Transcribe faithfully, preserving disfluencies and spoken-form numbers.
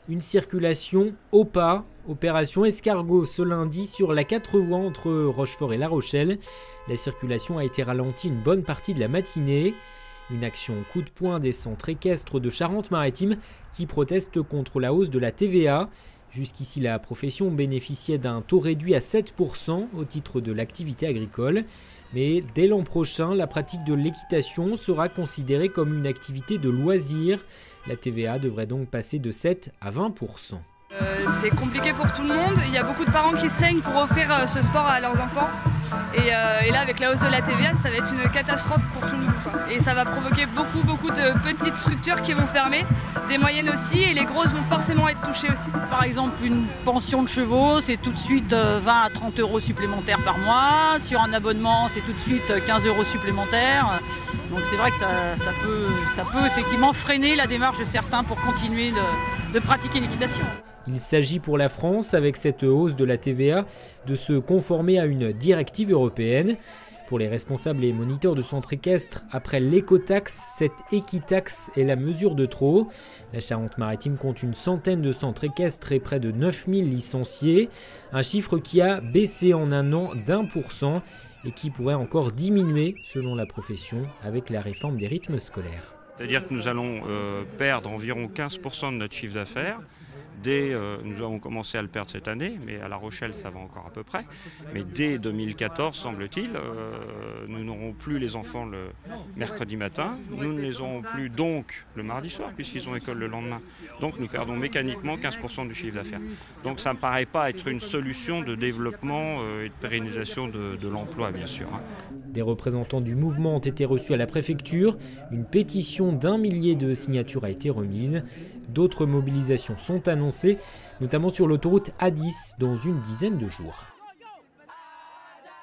Une circulation au pas, opération escargot ce lundi sur la quatre voies entre Rochefort et La Rochelle. La circulation a été ralentie une bonne partie de la matinée. Une action coup de poing des centres équestres de Charente-Maritime qui protestent contre la hausse de la T V A. Jusqu'ici, la profession bénéficiait d'un taux réduit à sept pour cent au titre de l'activité agricole. Mais dès l'an prochain, la pratique de l'équitation sera considérée comme une activité de loisir. La T V A devrait donc passer de sept à vingt pour cent. Euh, c'est compliqué pour tout le monde. Il y a beaucoup de parents qui saignent pour offrir euh, ce sport à leurs enfants. Et, euh, et là, avec la hausse de la T V A, ça va être une catastrophe pour tout le monde, quoi. Et ça va provoquer beaucoup, beaucoup de petites structures qui vont fermer, des moyennes aussi, et les grosses vont forcément être touchées aussi. Par exemple, une pension de chevaux, c'est tout de suite vingt à trente euros supplémentaires par mois. Sur un abonnement, c'est tout de suite quinze euros supplémentaires. Donc c'est vrai que ça, ça, peut, ça peut effectivement freiner la démarche de certains pour continuer de, de pratiquer l'équitation. Il s'agit pour la France, avec cette hausse de la T V A, de se conformer à une directive européenne. Pour les responsables et moniteurs de centres équestres, après l'écotaxe, cette équitaxe est la mesure de trop. La Charente-Maritime compte une centaine de centres équestres et près de neuf mille licenciés, un chiffre qui a baissé en un an d'un pour cent et qui pourrait encore diminuer selon la profession avec la réforme des rythmes scolaires. C'est-à-dire que nous allons euh, perdre environ quinze pour cent de notre chiffre d'affaires. Dès, euh, nous avons commencé à le perdre cette année, mais à La Rochelle ça va encore à peu près. Mais dès deux mille quatorze, semble-t-il, euh, nous n'aurons plus les enfants le mercredi matin. Nous ne les aurons plus donc le mardi soir, puisqu'ils ont école le lendemain. Donc nous perdons mécaniquement quinze pour cent du chiffre d'affaires. Donc ça ne me paraît pas être une solution de développement euh, et de pérennisation de, de l'emploi, bien sûr. Hein. Des représentants du mouvement ont été reçus à la préfecture. Une pétition d'un millier de signatures a été remise. D'autres mobilisations sont annoncées, notamment sur l'autoroute A dix dans une dizaine de jours.